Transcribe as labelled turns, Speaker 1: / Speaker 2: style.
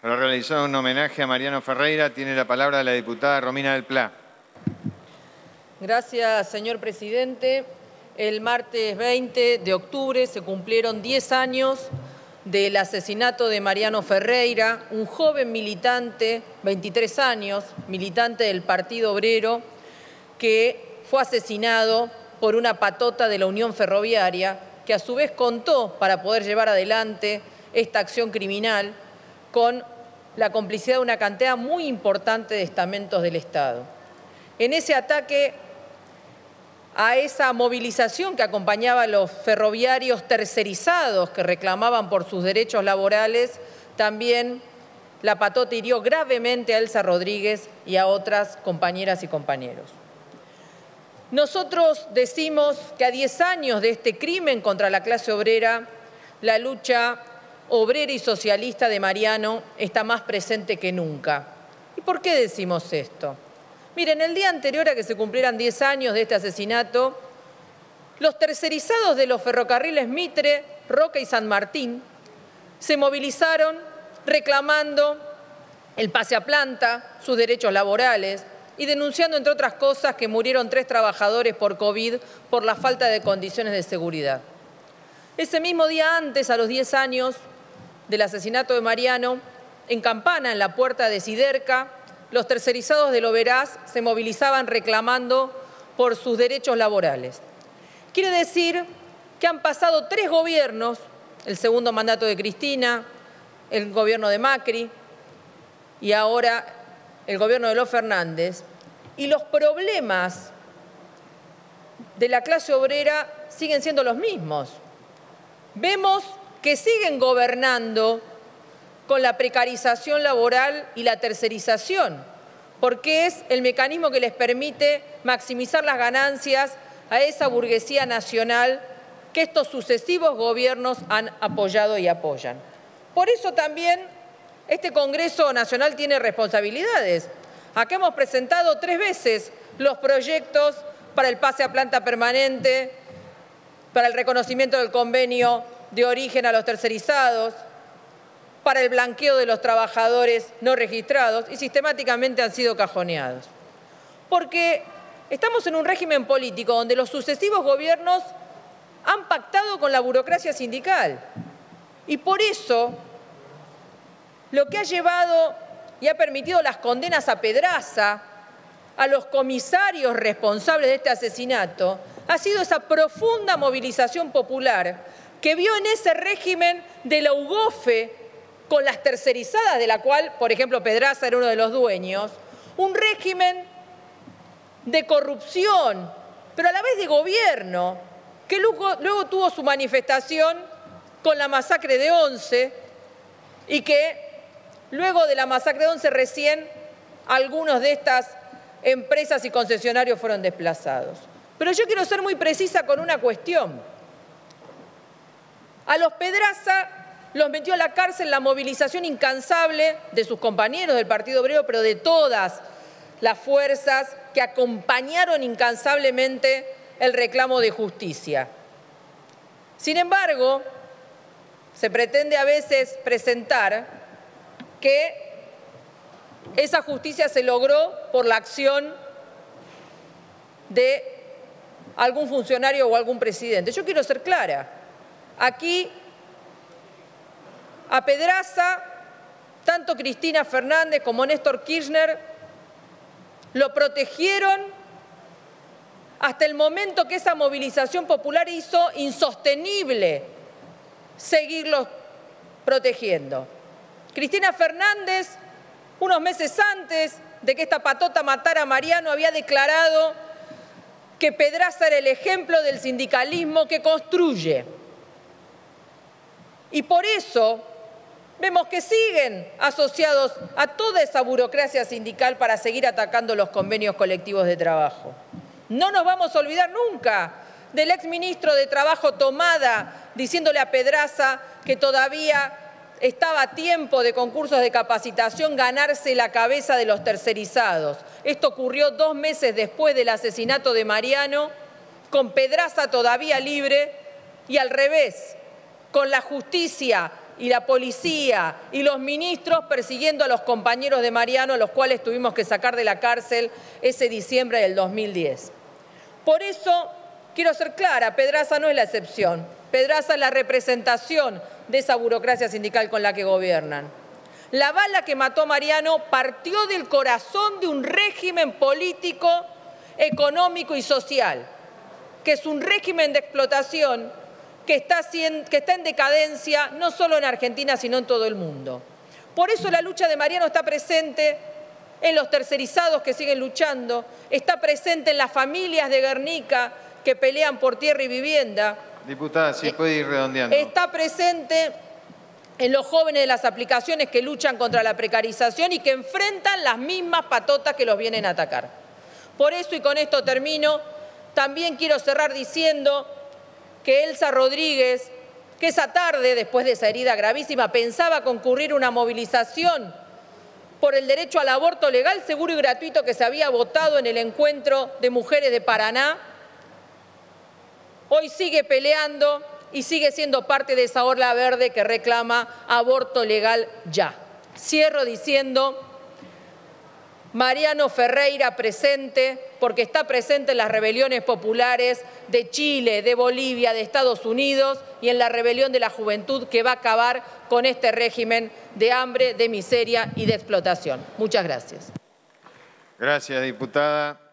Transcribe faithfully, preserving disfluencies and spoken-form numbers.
Speaker 1: Para realizar un homenaje a Mariano Ferreira, tiene la palabra la diputada Romina del Pla.
Speaker 2: Gracias, señor presidente. El martes veinte de octubre se cumplieron diez años del asesinato de Mariano Ferreira, un joven militante, veintitrés años, militante del Partido Obrero, que fue asesinado por una patota de la Unión Ferroviaria, que a su vez contó para poder llevar adelante esta acción criminal con la complicidad de una cantidad muy importante de estamentos del Estado. En ese ataque a esa movilización que acompañaba a los ferroviarios tercerizados que reclamaban por sus derechos laborales, también la patota hirió gravemente a Elsa Rodríguez y a otras compañeras y compañeros. Nosotros decimos que a diez años de este crimen contra la clase obrera, la lucha obrera y socialista de Mariano está más presente que nunca. ¿Y por qué decimos esto? Miren, el día anterior a que se cumplieran diez años de este asesinato, los tercerizados de los ferrocarriles Mitre, Roca y San Martín se movilizaron reclamando el pase a planta, sus derechos laborales y denunciando, entre otras cosas, que murieron tres trabajadores por COVID por la falta de condiciones de seguridad. Ese mismo día antes, a los diez años del asesinato de Mariano, en Campana, en la puerta de Siderca, los tercerizados del Oberás se movilizaban reclamando por sus derechos laborales. Quiere decir que han pasado tres gobiernos, el segundo mandato de Cristina, el gobierno de Macri y ahora el gobierno de los Fernández, y los problemas de la clase obrera siguen siendo los mismos. Vemos que siguen gobernando con la precarización laboral y la tercerización, porque es el mecanismo que les permite maximizar las ganancias a esa burguesía nacional que estos sucesivos gobiernos han apoyado y apoyan. Por eso también este Congreso Nacional tiene responsabilidades. Acá hemos presentado tres veces los proyectos para el pase a planta permanente, para el reconocimiento del convenio de origen a los tercerizados, para el blanqueo de los trabajadores no registrados, y sistemáticamente han sido cajoneados. Porque estamos en un régimen político donde los sucesivos gobiernos han pactado con la burocracia sindical. Y por eso, lo que ha llevado y ha permitido las condenas a Pedraza, a los comisarios responsables de este asesinato, ha sido esa profunda movilización popular que vio en ese régimen de la UGOFE con las tercerizadas, de la cual, por ejemplo, Pedraza era uno de los dueños, un régimen de corrupción, pero a la vez de gobierno, que luego, luego tuvo su manifestación con la masacre de Once y que luego de la masacre de Once recién algunos de estas empresas y concesionarios fueron desplazados. Pero yo quiero ser muy precisa con una cuestión. A los Pedraza los metió a la cárcel la movilización incansable de sus compañeros del Partido Obrero, pero de todas las fuerzas que acompañaron incansablemente el reclamo de justicia. Sin embargo, se pretende a veces presentar que esa justicia se logró por la acción de algún funcionario o algún presidente. Yo quiero ser clara. Aquí, a Pedraza, tanto Cristina Fernández como Néstor Kirchner lo protegieron hasta el momento que esa movilización popular hizo insostenible seguirlos protegiendo. Cristina Fernández, unos meses antes de que esta patota matara a Mariano, había declarado que Pedraza era el ejemplo del sindicalismo que construye. Y por eso vemos que siguen asociados a toda esa burocracia sindical para seguir atacando los convenios colectivos de trabajo. No nos vamos a olvidar nunca del exministro de Trabajo Tomada diciéndole a Pedraza que todavía estaba a tiempo de concursos de capacitación ganarse la cabeza de los tercerizados. Esto ocurrió dos meses después del asesinato de Mariano, con Pedraza todavía libre y al revés, con la justicia y la policía y los ministros persiguiendo a los compañeros de Mariano, a los cuales tuvimos que sacar de la cárcel ese diciembre del dos mil diez. Por eso, quiero ser clara, Pedraza no es la excepción. Pedraza es la representación de esa burocracia sindical con la que gobiernan. La bala que mató a Mariano partió del corazón de un régimen político, económico y social, que es un régimen de explotación que está, que está en decadencia no solo en Argentina, sino en todo el mundo. Por eso la lucha de Mariano está presente en los tercerizados que siguen luchando, está presente en las familias de Guernica que pelean por tierra y vivienda.
Speaker 1: Diputada, sí puede ir redondeando.
Speaker 2: Está presente en los jóvenes de las aplicaciones que luchan contra la precarización y que enfrentan las mismas patotas que los vienen a atacar. Por eso, y con esto termino, también quiero cerrar diciendo que Elsa Rodríguez, que esa tarde, después de esa herida gravísima, pensaba concurrir a una movilización por el derecho al aborto legal, seguro y gratuito que se había votado en el encuentro de mujeres de Paraná, hoy sigue peleando y sigue siendo parte de esa ola verde que reclama aborto legal ya. Cierro diciendo, Mariano Ferreira presente, porque está presente en las rebeliones populares de Chile, de Bolivia, de Estados Unidos y en la rebelión de la juventud que va a acabar con este régimen de hambre, de miseria y de explotación. Muchas gracias.
Speaker 1: Gracias, diputada.